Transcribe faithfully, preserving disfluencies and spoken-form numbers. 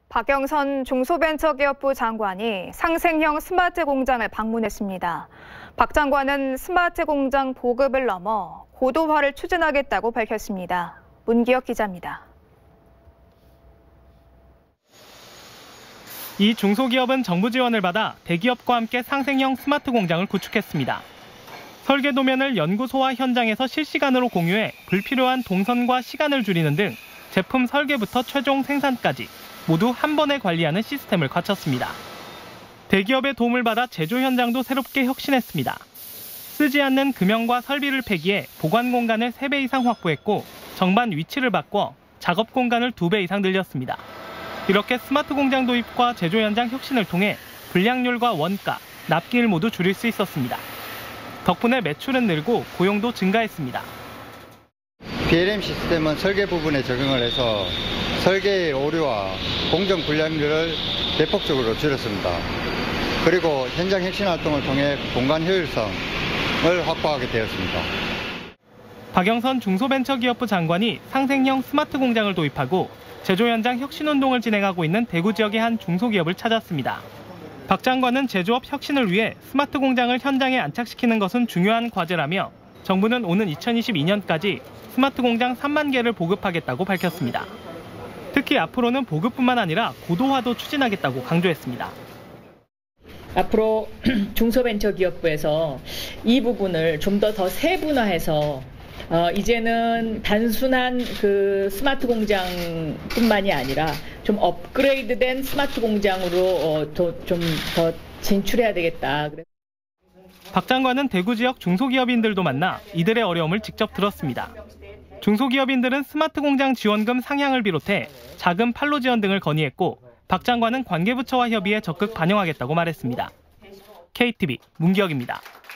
박영선 중소벤처기업부 장관이 상생형 스마트 공장을 방문했습니다. 박 장관은 스마트 공장 보급을 넘어 고도화를 추진하겠다고 밝혔습니다. 문기혁 기자입니다. 이 중소기업은 정부 지원을 받아 대기업과 함께 상생형 스마트 공장을 구축했습니다. 설계 도면을 연구소와 현장에서 실시간으로 공유해 불필요한 동선과 시간을 줄이는 등 제품 설계부터 최종 생산까지 모두 한 번에 관리하는 시스템을 갖췄습니다. 대기업의 도움을 받아 제조 현장도 새롭게 혁신했습니다. 쓰지 않는 금형과 설비를 폐기해 보관 공간을 세 배 이상 확보했고 정반 위치를 바꿔 작업 공간을 두 배 이상 늘렸습니다. 이렇게 스마트 공장 도입과 제조 현장 혁신을 통해 불량률과 원가, 납기일 모두 줄일 수 있었습니다. 덕분에 매출은 늘고 고용도 증가했습니다. 비엘엠 시스템은 설계 부분에 적용을 해서 설계의 오류와 공정 불량률을 대폭적으로 줄였습니다. 그리고 현장 혁신 활동을 통해 공간 효율성을 확보하게 되었습니다. 박영선 중소벤처기업부 장관이 상생형 스마트 공장을 도입하고 제조 현장 혁신 운동을 진행하고 있는 대구 지역의 한 중소기업을 찾았습니다. 박 장관은 제조업 혁신을 위해 스마트 공장을 현장에 안착시키는 것은 중요한 과제라며 정부는 오는 이천이십이 년까지 스마트 공장 삼만 개를 보급하겠다고 밝혔습니다. 특히 앞으로는 보급뿐만 아니라 고도화도 추진하겠다고 강조했습니다. 앞으로 중소벤처기업부에서 이 부분을 좀 더 더 세분화해서 어, 이제는 단순한 그 스마트 공장뿐만이 아니라 좀 업그레이드된 스마트 공장으로 어, 좀 더 진출해야 되겠다. 박 장관은 대구 지역 중소기업인들도 만나 이들의 어려움을 직접 들었습니다. 중소기업인들은 스마트 공장 지원금 상향을 비롯해 자금 판로 지원 등을 건의했고 박 장관은 관계부처와 협의해 적극 반영하겠다고 말했습니다. 케이티비 문기혁입니다.